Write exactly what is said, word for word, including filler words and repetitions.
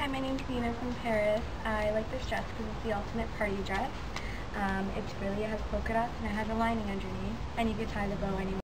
Hi, my name's Nina from Paris. I like this dress because it's the ultimate party dress. Um, it's really, it has polka dots and it has a lining underneath, and you can tie the bow anywhere.